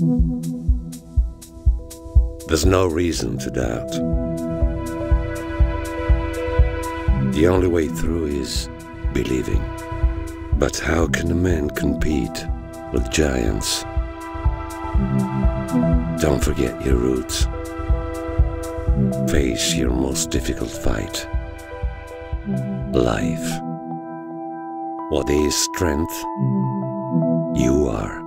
There's no reason to doubt. The only way through is believing. But how can a man compete with giants? Don't forget your roots. Face your most difficult fight. Life. What is strength? You are.